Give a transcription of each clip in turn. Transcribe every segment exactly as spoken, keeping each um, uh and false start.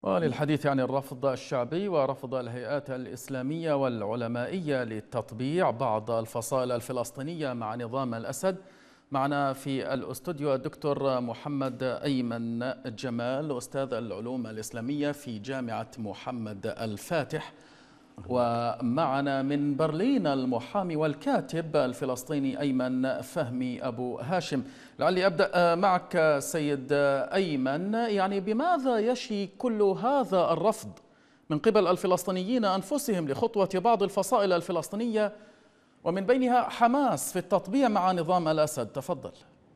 وللحديث عن الرفض الشعبي ورفض الهيئات الإسلامية والعلمائية لتطبيع بعض الفصائل الفلسطينية مع نظام الأسد، معنا في الاستوديو الدكتور محمد أيمن جمال، أستاذ العلوم الإسلامية في جامعة محمد الفاتح، ومعنا من برلين المحامي والكاتب الفلسطيني أيمن فهمي أبو هاشم. لعلي أبدأ معك سيد أيمن، يعني بماذا يشي كل هذا الرفض من قبل الفلسطينيين أنفسهم لخطوة بعض الفصائل الفلسطينية ومن بينها حماس في التطبيع مع نظام الأسد؟ تفضل.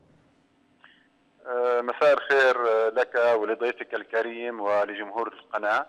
مساء الخير لك ولضيفك الكريم ولجمهور القناة.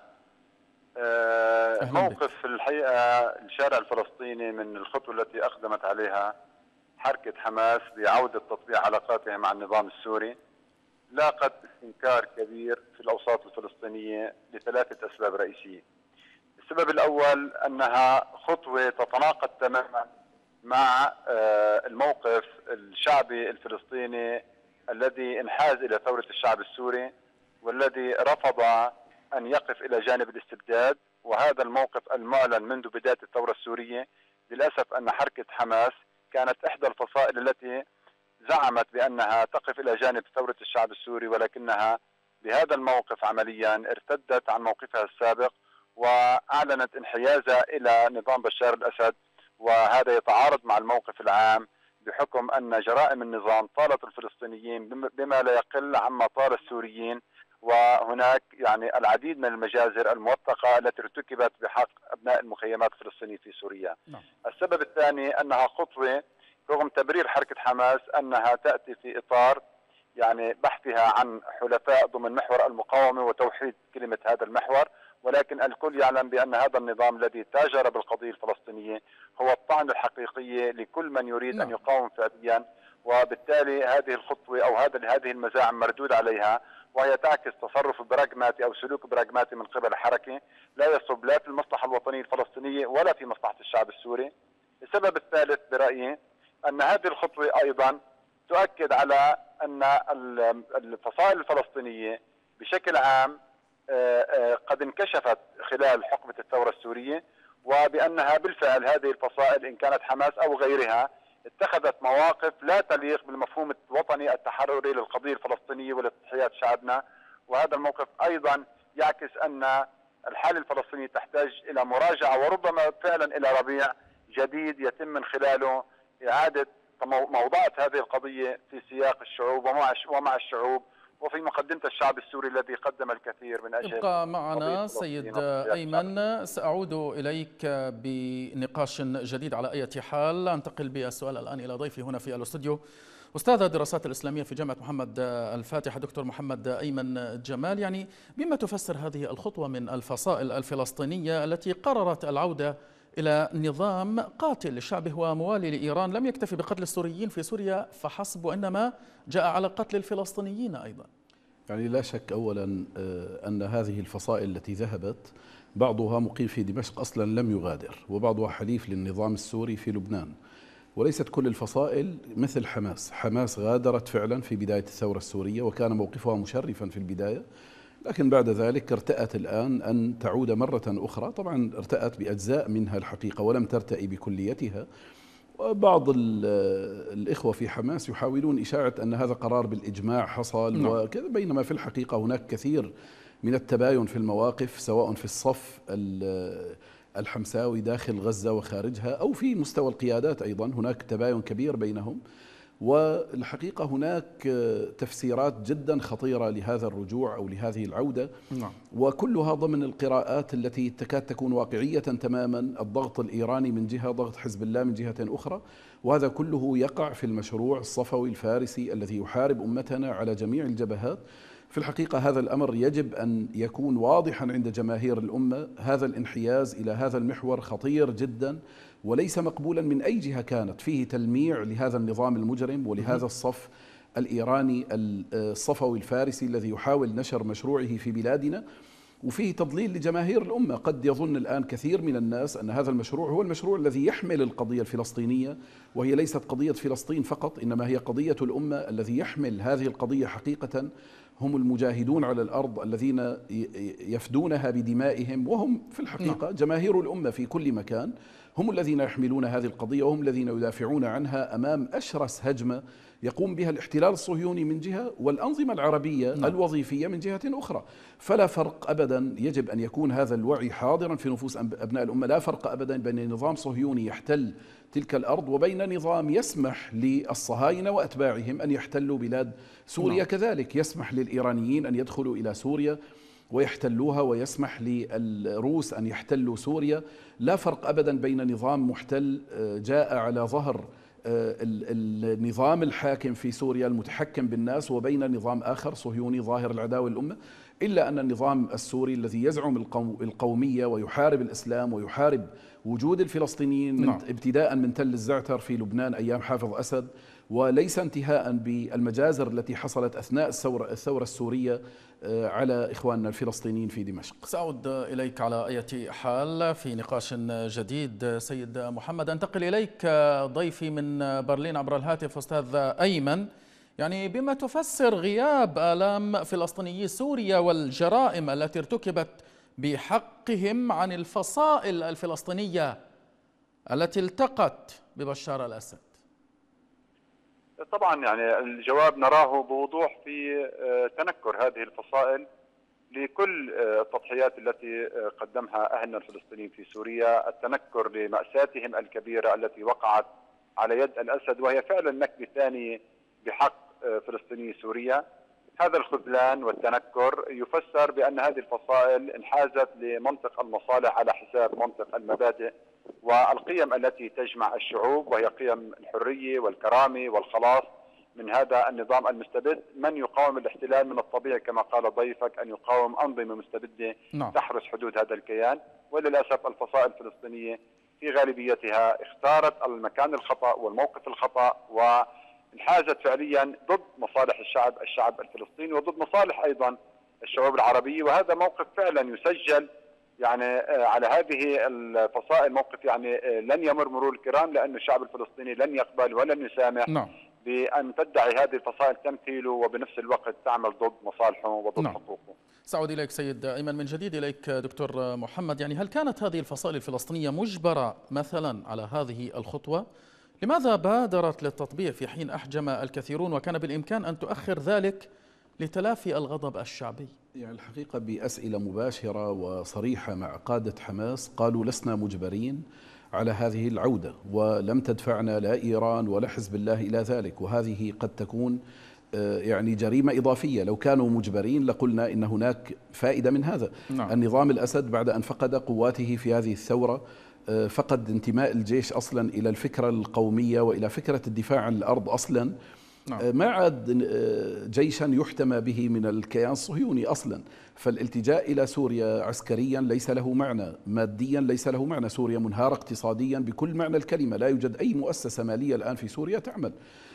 موقف في الحقيقة الشارع الفلسطيني من الخطوة التي أقدمت عليها حركة حماس بعودة تطبيع علاقاتها مع النظام السوري لاقت استنكار كبير في الأوساط الفلسطينية لثلاثة أسباب رئيسية. السبب الأول أنها خطوة تتناقض تماما مع الموقف الشعبي الفلسطيني الذي انحاز إلى ثورة الشعب السوري والذي رفض أن يقف إلى جانب الاستبداد، وهذا الموقف المعلن منذ بداية الثورة السورية. للأسف أن حركة حماس كانت إحدى الفصائل التي زعمت بأنها تقف إلى جانب ثورة الشعب السوري، ولكنها بهذا الموقف عمليا ارتدت عن موقفها السابق وأعلنت انحيازها إلى نظام بشار الأسد، وهذا يتعارض مع الموقف العام بحكم أن جرائم النظام طالت الفلسطينيين بما لا يقل عما طال السوريين، وهناك يعني العديد من المجازر الموثقة التي ارتكبت بحق أبناء المخيمات الفلسطينية في سوريا. نعم. السبب الثاني أنها خطوة رغم تبرير حركة حماس أنها تأتي في إطار يعني بحثها عن حلفاء ضمن محور المقاومة وتوحيد كلمة هذا المحور، ولكن الكل يعلم بأن هذا النظام الذي تاجر بالقضية الفلسطينية هو الطعن الحقيقي لكل من يريد نعم. أن يقاوم فعليا، وبالتالي هذه الخطوة أو هذا هذه المزاعم مردود عليها، وهي تعكس تصرف براغماتي أو سلوك براغماتي من قبل الحركة لا يصب لا في المصلحة الوطنية الفلسطينية ولا في مصلحة الشعب السوري. السبب الثالث برأيي أن هذه الخطوة أيضا تؤكد على أن الفصائل الفلسطينية بشكل عام قد انكشفت خلال حقبة الثورة السورية، وبأنها بالفعل هذه الفصائل إن كانت حماس أو غيرها اتخذت مواقف لا تليق بالمفهوم الوطني التحرري للقضية الفلسطينية ولتضحيات شعبنا، وهذا الموقف أيضا يعكس أن الحالة الفلسطينية تحتاج إلى مراجعة وربما فعلا إلى ربيع جديد يتم من خلاله إعادة موضوعة هذه القضية في سياق الشعوب ومع الشعوب وفي مقدمة الشعب السوري الذي قدم الكثير من أجل. ابقى معنا سيد أيمن، سأعود إليك بنقاش جديد على أي حال. أنتقل بالسؤال الآن إلى ضيفي هنا في الاستوديو، أستاذ الدراسات الإسلامية في جامعة محمد الفاتح دكتور محمد أيمن جمال. يعني بما تفسر هذه الخطوة من الفصائل الفلسطينية التي قررت العودة إلى نظام قاتل لشعبه وموالي لإيران لم يكتفي بقتل السوريين في سوريا فحسب، وإنما جاء على قتل الفلسطينيين أيضا؟ يعني لا شك أولا أن هذه الفصائل التي ذهبت بعضها مقيم في دمشق أصلا لم يغادر، وبعضها حليف للنظام السوري في لبنان، وليست كل الفصائل مثل حماس. حماس غادرت فعلا في بداية الثورة السورية وكان موقفها مشرفا في البداية، لكن بعد ذلك ارتأت الآن أن تعود مرة أخرى. طبعا ارتأت بأجزاء منها الحقيقة ولم ترتئي بكليتها، وبعض الإخوة في حماس يحاولون إشاعة أن هذا قرار بالإجماع حصل وكذا، بينما في الحقيقة هناك كثير من التباين في المواقف سواء في الصف الحمساوي داخل غزة وخارجها أو في مستوى القيادات أيضا هناك تباين كبير بينهم. والحقيقة هناك تفسيرات جدا خطيرة لهذا الرجوع أو لهذه العودة، نعم. وكلها ضمن القراءات التي تكاد تكون واقعية تماما. الضغط الإيراني من جهة، ضغط حزب الله من جهة أخرى، وهذا كله يقع في المشروع الصفوي الفارسي الذي يحارب أمتنا على جميع الجبهات. في الحقيقة هذا الأمر يجب أن يكون واضحا عند جماهير الأمة. هذا الانحياز إلى هذا المحور خطير جدا وليس مقبولا من أي جهة كانت. فيه تلميع لهذا النظام المجرم ولهذا الصف الإيراني الصفوي الفارسي الذي يحاول نشر مشروعه في بلادنا، وفيه تضليل لجماهير الأمة. قد يظن الآن كثير من الناس أن هذا المشروع هو المشروع الذي يحمل القضية الفلسطينية، وهي ليست قضية فلسطين فقط، إنما هي قضية الأمة. الذي يحمل هذه القضية حقيقة هم المجاهدون على الأرض الذين يفدونها بدمائهم، وهم في الحقيقة جماهير الأمة في كل مكان، هم الذين يحملون هذه القضية وهم الذين يدافعون عنها أمام أشرس هجمة يقوم بها الاحتلال الصهيوني من جهة والأنظمة العربية نعم. الوظيفية من جهة أخرى. فلا فرق أبدا، يجب أن يكون هذا الوعي حاضرا في نفوس أبناء الأمة. لا فرق أبدا بين نظام صهيوني يحتل تلك الأرض وبين نظام يسمح للصهاينة وأتباعهم أن يحتلوا بلاد سوريا نعم. كذلك يسمح للإيرانيين أن يدخلوا إلى سوريا ويحتلوها، ويسمح للروس أن يحتلوا سوريا. لا فرق أبدا بين نظام محتل جاء على ظهر النظام الحاكم في سوريا المتحكم بالناس وبين نظام آخر صهيوني ظاهر العداوة للأمة، إلا أن النظام السوري الذي يزعم القومية ويحارب الإسلام ويحارب وجود الفلسطينيين من نعم. ابتداء من تل الزعتر في لبنان أيام حافظ أسد، وليس انتهاء بالمجازر التي حصلت أثناء الثورة, الثورة السورية على إخواننا الفلسطينيين في دمشق. سأعود إليك على أي حال في نقاش جديد. سيد محمد، أنتقل إليك ضيفي من برلين عبر الهاتف أستاذ أيمن. يعني بما تفسر غياب آلام فلسطينيي سوريا والجرائم التي ارتكبت بحقهم عن الفصائل الفلسطينية التي التقت ببشار الأسد؟ طبعا يعني الجواب نراه بوضوح في تنكر هذه الفصائل لكل التضحيات التي قدمها أهلنا الفلسطينيين في سوريا، التنكر لمأساتهم الكبيرة التي وقعت على يد الأسد، وهي فعلا نكبة ثانية بحق فلسطيني سوريا. هذا الخذلان والتنكر يفسر بأن هذه الفصائل انحازت لمنطق المصالح على حساب منطق المبادئ والقيم التي تجمع الشعوب، وهي قيم الحرية والكرامة والخلاص من هذا النظام المستبد. من يقاوم الاحتلال من الطبيعي كما قال ضيفك أن يقاوم أنظمة مستبدة نعم. تحرس حدود هذا الكيان، وللأسف الفصائل الفلسطينية في غالبيتها اختارت المكان الخطأ والموقف الخطأ، وانحازت فعليا ضد مصالح الشعب الشعب الفلسطيني وضد مصالح أيضا الشعوب العربية. وهذا موقف فعلا يسجل يعني على هذه الفصائل، موقف يعني لن يمر مرور الكرام، لأن الشعب الفلسطيني لن يقبل ولن يسامح نعم. بأن تدعي هذه الفصائل تمثيله وبنفس الوقت تعمل ضد مصالحه وضد نعم. حقوقه. سأعود إليك سيد أيمن من جديد. إليك دكتور محمد، يعني هل كانت هذه الفصائل الفلسطينية مجبرة مثلا على هذه الخطوة؟ لماذا بادرت للتطبيع في حين أحجم الكثيرون وكان بالإمكان أن تؤخر ذلك لتلافي الغضب الشعبي؟ يعني الحقيقة بأسئلة مباشرة وصريحة مع قادة حماس قالوا لسنا مجبرين على هذه العودة، ولم تدفعنا لا إيران ولا حزب الله إلى ذلك، وهذه قد تكون يعني جريمة إضافية. لو كانوا مجبرين لقلنا إن هناك فائدة من هذا نعم. النظام الأسد بعد أن فقد قواته في هذه الثورة فقد انتماء الجيش أصلا إلى الفكرة القومية وإلى فكرة الدفاع عن الأرض أصلا نعم. ما عاد جيشا يحتمى به من الكيان الصهيوني أصلا. فالالتجاء إلى سوريا عسكريا ليس له معنى، ماديا ليس له معنى. سوريا منهارة اقتصاديا بكل معنى الكلمة، لا يوجد أي مؤسسة مالية الآن في سوريا تعمل.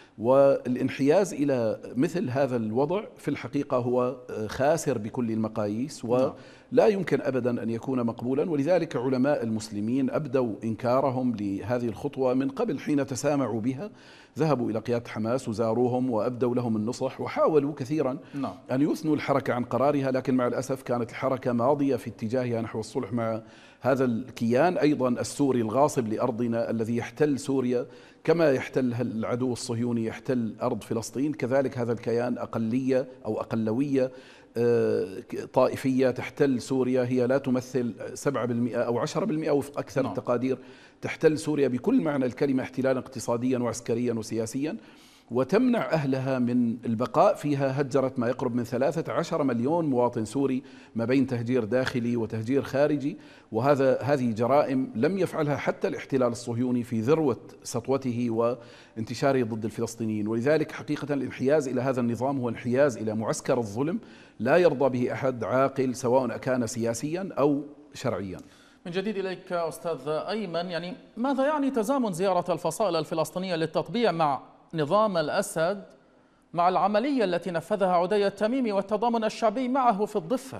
والانحياز إلى مثل هذا الوضع في الحقيقة هو خاسر بكل المقاييس ولا يمكن أبدا أن يكون مقبولا. ولذلك علماء المسلمين أبدوا إنكارهم لهذه الخطوة من قبل، حين تسامعوا بها ذهبوا إلى قيادة حماس وزاروهم وأبدوا لهم النصح وحاولوا كثيرا نعم. أن يثنوا الحركة عن قرارها، لكن مع الأسف كانت الحركة ماضية في اتجاهها نحو الصلح مع هذا الكيان أيضا السوري الغاصب لأرضنا الذي يحتل سوريا كما يحتل العدو الصهيوني يحتل أرض فلسطين. كذلك هذا الكيان أقلية أو أقلوية طائفية تحتل سوريا، هي لا تمثل سبعة بالمئة أو عشرة بالمئة وفق أكثر نعم. التقادير، تحتل سوريا بكل معنى الكلمة احتلالا اقتصاديا وعسكريا وسياسيا، وتمنع أهلها من البقاء فيها. هجرت ما يقرب من ثلاثة عشر مليون مواطن سوري ما بين تهجير داخلي وتهجير خارجي، وهذا هذه جرائم لم يفعلها حتى الاحتلال الصهيوني في ذروة سطوته وانتشاره ضد الفلسطينيين. ولذلك حقيقة الانحياز إلى هذا النظام هو انحياز إلى معسكر الظلم لا يرضى به أحد عاقل سواء كان سياسيا أو شرعيا. من جديد إليك أستاذ أيمن، يعني ماذا يعني تزامن زيارة الفصائل الفلسطينية للتطبيع مع نظام الأسد مع العملية التي نفذها عدي التميمي والتضامن الشعبي معه في الضفة؟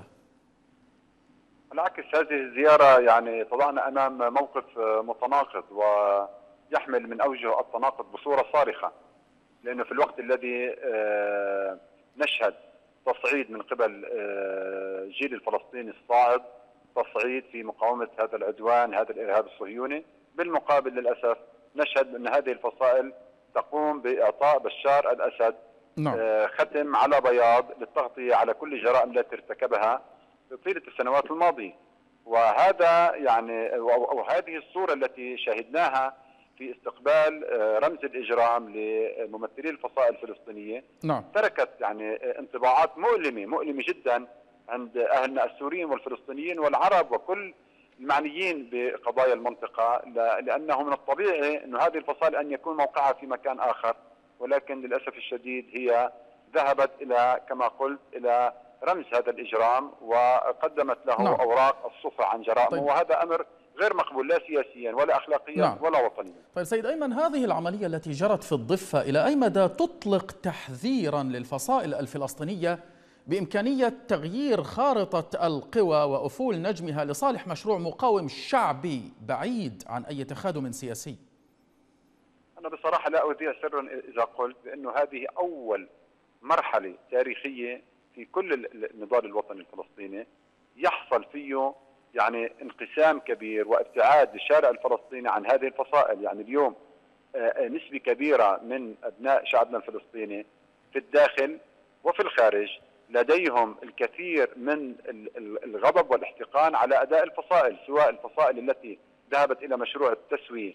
بالعكس هذه الزيارة يعني تضعنا أمام موقف متناقض ويحمل من أوجه التناقض بصورة صارخة، لأنه في الوقت الذي نشهد تصعيد من قبل الجيل الفلسطيني الصاعد، تصعيد في مقاومة هذا العدوان، هذا الإرهاب الصهيوني. بالمقابل للأسف نشهد أن هذه الفصائل تقوم بإعطاء بشار الأسد نعم. ختم على بياض للتغطية على كل الجرائم التي ارتكبها طيلة السنوات الماضية. وهذا يعني وهذه الصورة التي شاهدناها في استقبال رمز الإجرام لممثلي الفصائل الفلسطينية نعم. تركت يعني انطباعات مؤلمة مؤلمة جدا عند أهلنا السوريين والفلسطينيين والعرب وكل المعنيين بقضايا المنطقة، لأنه من الطبيعي أن هذه الفصائل أن يكون موقعها في مكان آخر، ولكن للأسف الشديد هي ذهبت إلى كما قلت إلى رمز هذا الإجرام وقدمت له نعم. أوراق الصفة عن جرائمه طيب. وهذا أمر غير مقبول لا سياسيا ولا أخلاقيا نعم. ولا وطنيا. طيب سيد أيمن، هذه العملية التي جرت في الضفة إلى أي مدى تطلق تحذيرا للفصائل الفلسطينية بإمكانية تغيير خارطة القوى وأفول نجمها لصالح مشروع مقاوم شعبي بعيد عن أي تخاذل سياسي؟ أنا بصراحة لا أذيع سرا إذا قلت بأنه هذه أول مرحلة تاريخية في كل النضال الوطني الفلسطيني يحصل فيه يعني انقسام كبير وابتعاد الشارع الفلسطيني عن هذه الفصائل. يعني اليوم نسبة كبيرة من أبناء شعبنا الفلسطيني في الداخل وفي الخارج لديهم الكثير من الغضب والاحتقان على أداء الفصائل، سواء الفصائل التي ذهبت إلى مشروع التسوية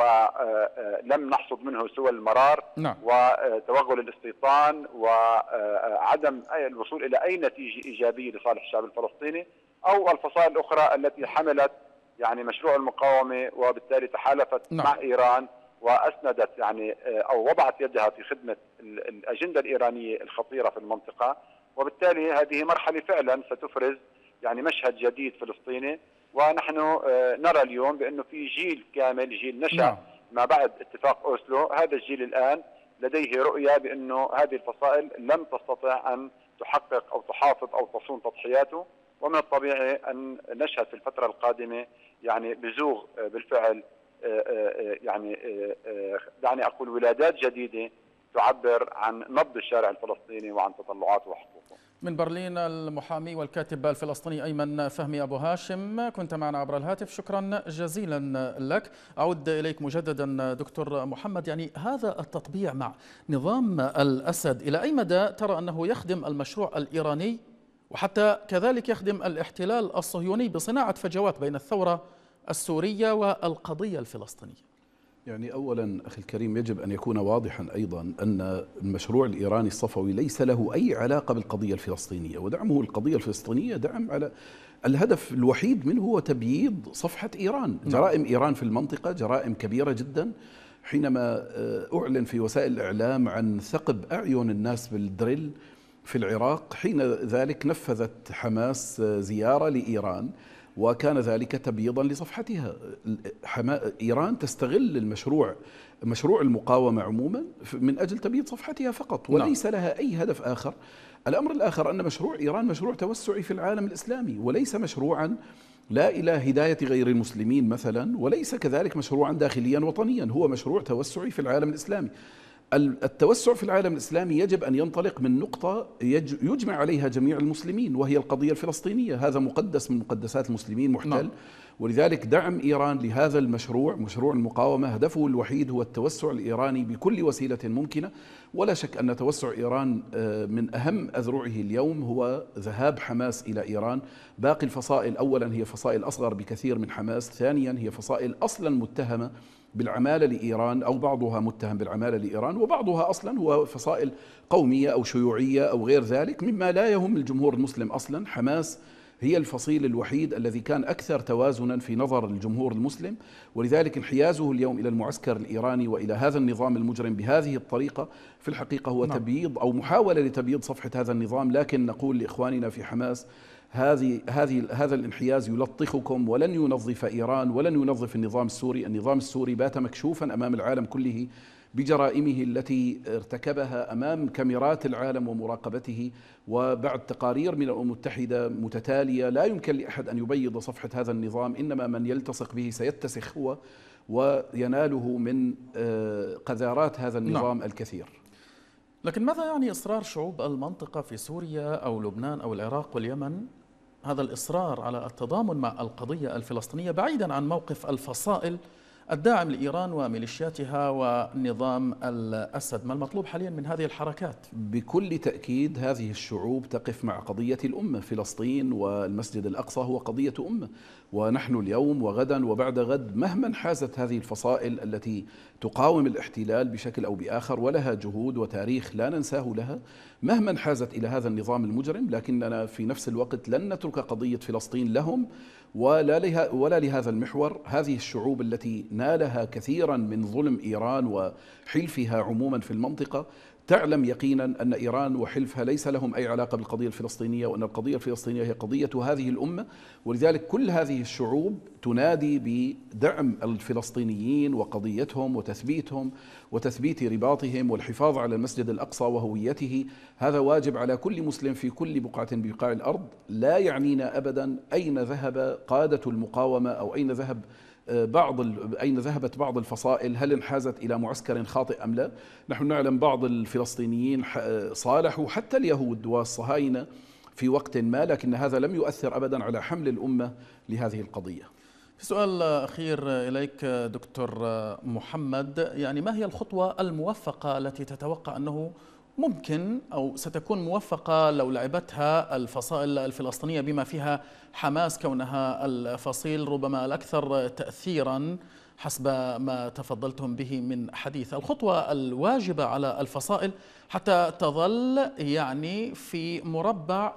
ولم نحصد منه سوى المرار نعم. وتوغل الاستيطان وعدم الوصول إلى أي نتيجة إيجابية لصالح الشعب الفلسطيني، أو الفصائل الأخرى التي حملت يعني مشروع المقاومة وبالتالي تحالفت نعم. مع إيران وأسندت يعني أو وضعت يدها في خدمة الأجندة الإيرانية الخطيرة في المنطقة. وبالتالي هذه مرحلة فعلا ستفرز يعني مشهد جديد فلسطيني، ونحن نرى اليوم بأنه في جيل كامل، جيل نشأ نعم. ما بعد اتفاق أوسلو. هذا الجيل الآن لديه رؤية بأنه هذه الفصائل لم تستطع أن تحقق أو تحافظ أو تصون تضحياته، ومن الطبيعي أن نشهد في الفترة القادمة يعني بزوغ بالفعل يعني دعني أقول ولادات جديدة تعبر عن نبض الشارع الفلسطيني وعن تطلعاته وحقوقه. من برلين المحامي والكاتب الفلسطيني أيمن فهمي أبو هاشم كنت معنا عبر الهاتف، شكرا جزيلا لك. أعود إليك مجددا دكتور محمد، يعني هذا التطبيع مع نظام الأسد إلى أي مدى ترى أنه يخدم المشروع الإيراني وحتى كذلك يخدم الاحتلال الصهيوني بصناعة فجوات بين الثورة السورية والقضية الفلسطينية؟ يعني أولا أخي الكريم يجب أن يكون واضحا أيضا أن المشروع الإيراني الصفوي ليس له أي علاقة بالقضية الفلسطينية، ودعمه القضية الفلسطينية دعم على الهدف الوحيد منه هو تبييض صفحة إيران. جرائم إيران في المنطقة جرائم كبيرة جدا. حينما أعلن في وسائل الإعلام عن ثقب أعين الناس بالدريل في العراق، حين ذلك نفذت حماس زيارة لإيران وكان ذلك تبييضا لصفحتها. إيران تستغل المشروع مشروع المقاومة عموما من أجل تبييض صفحتها فقط، وليس لها أي هدف آخر. الأمر الآخر أن مشروع إيران مشروع توسعي في العالم الإسلامي، وليس مشروعا لا إلى هداية غير المسلمين مثلا، وليس كذلك مشروعا داخليا وطنيا، هو مشروع توسعي في العالم الإسلامي. التوسع في العالم الإسلامي يجب أن ينطلق من نقطة يجمع عليها جميع المسلمين وهي القضية الفلسطينية. هذا مقدس من مقدسات المسلمين محتل نعم. ولذلك دعم إيران لهذا المشروع، مشروع المقاومة، هدفه الوحيد هو التوسع الإيراني بكل وسيلة ممكنة. ولا شك أن توسع إيران من أهم أذرعه اليوم هو ذهاب حماس إلى إيران. باقي الفصائل أولا هي فصائل أصغر بكثير من حماس، ثانيا هي فصائل أصلا متهمة بالعمالة لإيران أو بعضها متهم بالعمالة لإيران، وبعضها أصلا هو فصائل قومية أو شيوعية أو غير ذلك مما لا يهم الجمهور المسلم أصلا. حماس هي الفصيل الوحيد الذي كان أكثر توازنا في نظر الجمهور المسلم، ولذلك انحيازه اليوم إلى المعسكر الإيراني وإلى هذا النظام المجرم بهذه الطريقة في الحقيقة هو نعم. تبييض أو محاولة لتبييض صفحة هذا النظام. لكن نقول لإخواننا في حماس هذه هذه هذا الانحياز يلطخكم ولن ينظف إيران ولن ينظف النظام السوري. النظام السوري بات مكشوفا أمام العالم كله بجرائمه التي ارتكبها أمام كاميرات العالم ومراقبته، وبعد تقارير من الأمم المتحدة متتالية لا يمكن لأحد أن يبيض صفحة هذا النظام، إنما من يلتصق به سيتسخ هو ويناله من قذارات هذا النظام نعم. الكثير. لكن ماذا يعني إصرار شعوب المنطقة في سوريا أو لبنان أو العراق واليمن، هذا الإصرار على التضامن مع القضية الفلسطينية بعيدا عن موقف الفصائل الداعم لإيران وميليشياتها ونظام الأسد؟ ما المطلوب حاليا من هذه الحركات؟ بكل تأكيد هذه الشعوب تقف مع قضية الأمة. فلسطين والمسجد الأقصى هو قضية أمة، ونحن اليوم وغدا وبعد غد مهما حازت هذه الفصائل التي تقاوم الاحتلال بشكل أو بآخر، ولها جهود وتاريخ لا ننساه لها، مهما حازت إلى هذا النظام المجرم، لكننا في نفس الوقت لن نترك قضية فلسطين لهم ولا لها ولا لهذا المحور. هذه الشعوب التي نالها كثيرا من ظلم إيران وحلفها عموما في المنطقة تعلم يقينا أن إيران وحلفها ليس لهم أي علاقة بالقضية الفلسطينية، وأن القضية الفلسطينية هي قضية هذه الأمة. ولذلك كل هذه الشعوب تنادي بدعم الفلسطينيين وقضيتهم وتثبيتهم وتثبيت رباطهم والحفاظ على المسجد الأقصى وهويته. هذا واجب على كل مسلم في كل بقعة ببقاع الأرض. لا يعنينا أبدا أين ذهب قادة المقاومة أو أين ذهب بعض أين ذهبت بعض الفصائل، هل انحازت إلى معسكر خاطئ أم لا؟ نحن نعلم بعض الفلسطينيين صالحوا حتى اليهود والصهاينة في وقت ما، لكن هذا لم يؤثر أبدا على حمل الأمة لهذه القضية. في سؤال أخير إليك دكتور محمد، يعني ما هي الخطوة الموفقة التي تتوقع أنه ممكن أو ستكون موفقة لو لعبتها الفصائل الفلسطينية بما فيها حماس كونها الفصيل ربما الأكثر تأثيرا حسب ما تفضلتم به من حديث؟ الخطوة الواجبة على الفصائل حتى تظل يعني في مربع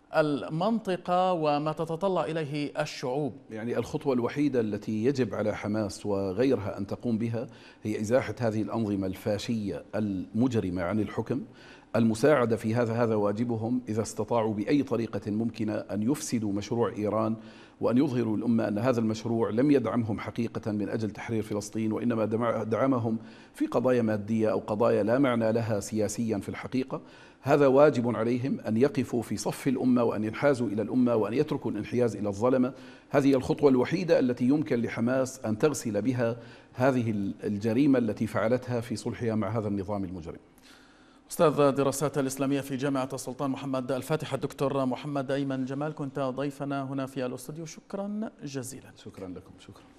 المنطقة وما تتطلع إليه الشعوب. يعني الخطوة الوحيدة التي يجب على حماس وغيرها أن تقوم بها هي إزاحة هذه الأنظمة الفاشية المجرمة عن الحكم. المساعدة في هذا هذا واجبهم إذا استطاعوا بأي طريقة ممكنة أن يفسدوا مشروع إيران وأن يظهروا الأمة أن هذا المشروع لم يدعمهم حقيقة من أجل تحرير فلسطين، وإنما دعمهم في قضايا مادية أو قضايا لا معنى لها سياسيا في الحقيقة. هذا واجب عليهم أن يقفوا في صف الأمة وأن ينحازوا إلى الأمة وأن يتركوا الانحياز إلى الظلمة. هذه الخطوة الوحيدة التي يمكن لحماس أن تغسل بها هذه الجريمة التي فعلتها في صلحها مع هذا النظام المجرم. أستاذ الدراسات الإسلامية في جامعة السلطان محمد الفاتح الدكتور محمد أيمن جمال، كنت ضيفنا هنا في الاستوديو، شكرا جزيلا. شكرا لكم. شكرا.